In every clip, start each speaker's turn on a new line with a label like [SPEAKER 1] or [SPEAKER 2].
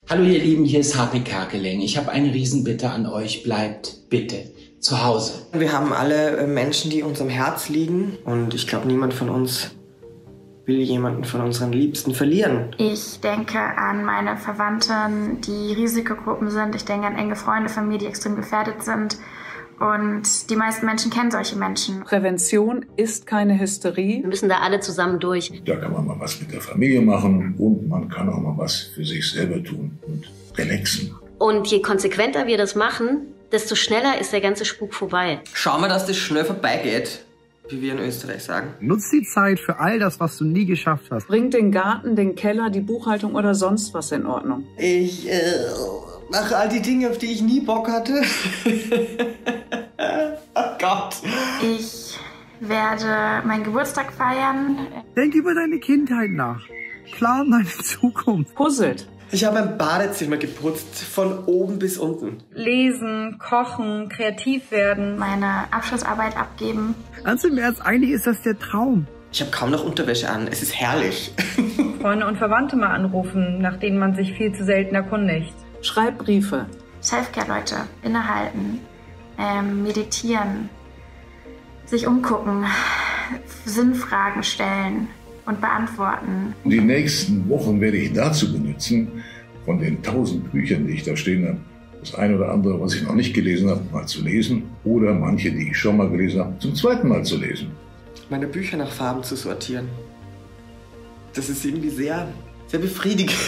[SPEAKER 1] Hallo ihr Lieben, hier ist Harpe Kerkeling. Ich habe eine Riesenbitte an euch. Bleibt bitte zu Hause.
[SPEAKER 2] Wir haben alle Menschen, die uns am Herz liegen. Und ich glaube, niemand von uns will jemanden von unseren Liebsten verlieren.
[SPEAKER 3] Ich denke an meine Verwandten, die Risikogruppen sind. Ich denke an enge Freunde von mir, die extrem gefährdet sind. Und die meisten Menschen kennen solche Menschen.
[SPEAKER 4] Prävention ist keine Hysterie.
[SPEAKER 5] Wir müssen da alle zusammen durch.
[SPEAKER 6] Da kann man mal was mit der Familie machen und man kann auch mal was für sich selber tun und relaxen.
[SPEAKER 5] Und je konsequenter wir das machen, desto schneller ist der ganze Spuk vorbei.
[SPEAKER 2] Schau mal, dass das schnell vorbeigeht, wie wir in Österreich sagen.
[SPEAKER 7] Nutz die Zeit für all das, was du nie geschafft hast.
[SPEAKER 4] Bringt den Garten, den Keller, die Buchhaltung oder sonst was in Ordnung.
[SPEAKER 2] Ich mache all die Dinge, auf die ich nie Bock hatte. Oh Gott.
[SPEAKER 3] Ich werde meinen Geburtstag feiern.
[SPEAKER 7] Denk über deine Kindheit nach. Plan deine Zukunft.
[SPEAKER 4] Puzzelt.
[SPEAKER 2] Ich habe ein Badezimmer geputzt, von oben bis unten.
[SPEAKER 8] Lesen, kochen, kreativ werden.
[SPEAKER 3] Meine Abschlussarbeit abgeben.
[SPEAKER 7] Ganz im Ernst, eigentlich ist das der Traum.
[SPEAKER 2] Ich habe kaum noch Unterwäsche an. Es ist herrlich.
[SPEAKER 8] Freunde und Verwandte mal anrufen, nach denen man sich viel zu selten erkundigt.
[SPEAKER 4] Schreib Briefe.
[SPEAKER 3] Selfcare, Leute. Innehalten. Meditieren. Sich umgucken. Sinnfragen stellen und beantworten.
[SPEAKER 6] Die nächsten Wochen werde ich dazu benutzen, von den 1000 Büchern, die ich da stehen habe, das eine oder andere, was ich noch nicht gelesen habe, mal zu lesen. Oder manche, die ich schon mal gelesen habe, zum zweiten Mal zu lesen.
[SPEAKER 2] Meine Bücher nach Farben zu sortieren. Das ist irgendwie sehr, sehr befriedigend.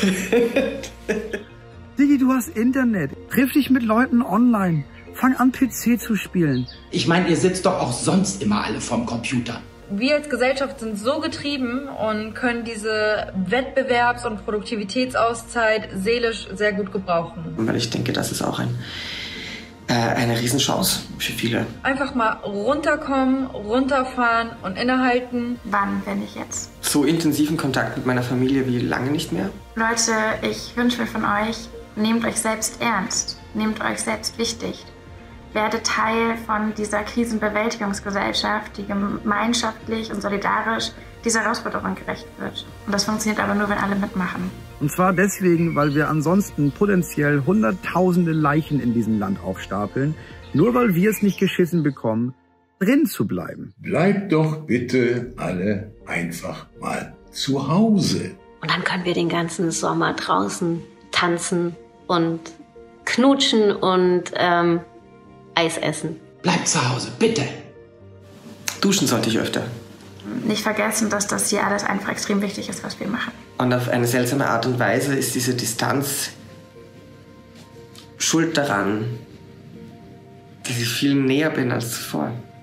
[SPEAKER 7] Digi, du hast Internet. Triff dich mit Leuten online. Fang an, PC zu spielen.
[SPEAKER 1] Ich meine, ihr sitzt doch auch sonst immer alle vorm Computer.
[SPEAKER 8] Wir als Gesellschaft sind so getrieben und können diese Wettbewerbs- und Produktivitätsauszeit seelisch sehr gut gebrauchen.
[SPEAKER 2] Weil ich denke, das ist auch eine Riesenchance für viele.
[SPEAKER 8] Einfach mal runterkommen, runterfahren und innehalten.
[SPEAKER 3] Wann, wenn nicht jetzt?
[SPEAKER 2] So intensiven Kontakt mit meiner Familie wie lange nicht mehr.
[SPEAKER 3] Leute, ich wünsche mir von euch, nehmt euch selbst ernst. Nehmt euch selbst wichtig. Werde Teil von dieser Krisenbewältigungsgesellschaft, die gemeinschaftlich und solidarisch dieser Herausforderung gerecht wird. Und das funktioniert aber nur, wenn alle mitmachen.
[SPEAKER 7] Und zwar deswegen, weil wir ansonsten potenziell hunderttausende Leichen in diesem Land aufstapeln, nur weil wir es nicht geschissen bekommen, drin zu bleiben.
[SPEAKER 6] Bleibt doch bitte alle einfach mal zu Hause.
[SPEAKER 5] Und dann können wir den ganzen Sommer draußen tanzen und knutschen und Eis essen.
[SPEAKER 1] Bleibt zu Hause, bitte.
[SPEAKER 2] Duschen sollte ich öfter.
[SPEAKER 3] Nicht vergessen, dass das hier alles einfach extrem wichtig ist, was wir machen.
[SPEAKER 2] Und auf eine seltsame Art und Weise ist diese Distanz schuld daran, dass ich viel näher bin als zuvor.